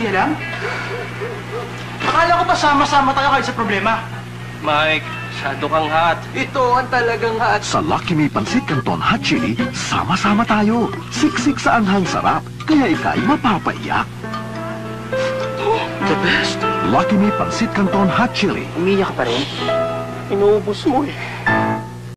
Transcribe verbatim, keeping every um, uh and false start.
pakialam? Akala ko ba sama-sama tayo kahit sa problema? Mike, masyado kang hot. Ito ang talagang hot. Sa Lucky May Pansit Canton Hot Chili, sama-sama tayo. Siksik sa anghang sarap, kaya ika'y mapapaiyak. The best. Lucky May Pansit Canton Hot Chili. Umiyak pa rin? Inuubos mo eh.